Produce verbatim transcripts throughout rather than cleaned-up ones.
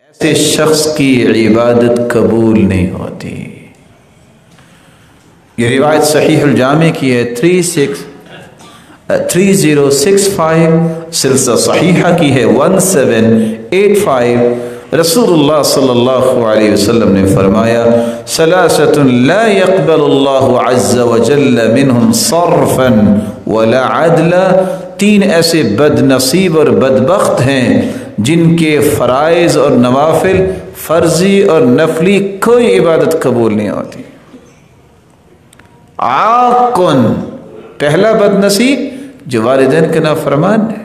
ایسے شخص کی عبادت قبول نہیں ہوتی۔ یہ روایت صحیح الجامع کی ہے three six three zero six five, سلسلہ صحیحہ کی ہے ون سیون ایٹ فائیو۔ رسول اللہ صلی اللہ علیہ وسلم نے فرمایا ثلاثۃ لا يقبل اللہ عز وجل منہم صرفا ولا عدلا، تین ایسے بد نصیب اور بدبخت ہیں جن کے فرائض اور نوافل، فرضی اور نفلی کوئی عبادت قبول نہیں ہوتی۔ عاقن، پہلا بد نصیب جو والدین کے نافرمان ہے،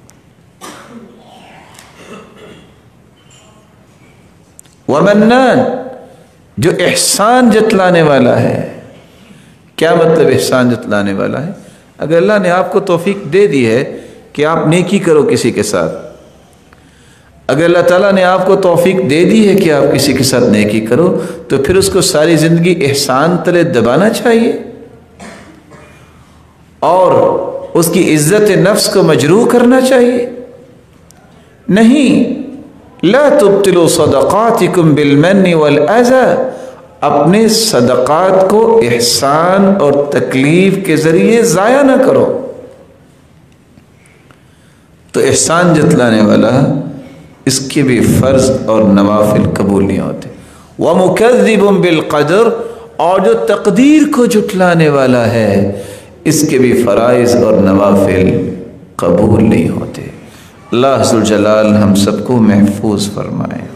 ومنان، جو احسان جتلانے والا ہے۔ کیا مطلب احسان جتلانے والا ہے؟ اگر اللہ نے آپ کو توفیق دے دی ہے کہ آپ نیکی کرو کسی کے ساتھ، اگر اللہ تعالیٰ نے آپ کو توفیق دے دی ہے کہ آپ کسی کے ساتھ نیکی کرو، تو پھر اس کو ساری زندگی احسان تلے دبانا چاہیے اور اس کی عزت نفس کو مجروح کرنا چاہیے؟ نہیں، لا تبطلوا صدقاتکم بالمن والاذى، اپنے صدقات کو احسان اور تکلیف کے ذریعے ضائع نہ کرو۔ تو احسان جتلانے والا اس کے بھی فرض اور نوافل قبول نہیں ہوتے۔ وَمُكَذِّبٌ بِالْقَدْرِ، اور جو تقدیر کو جھٹلانے والا ہے اس کے بھی فرائض اور نوافل قبول نہیں ہوتے۔ اللہ ذوالجلال ہم سب کو محفوظ فرمائے۔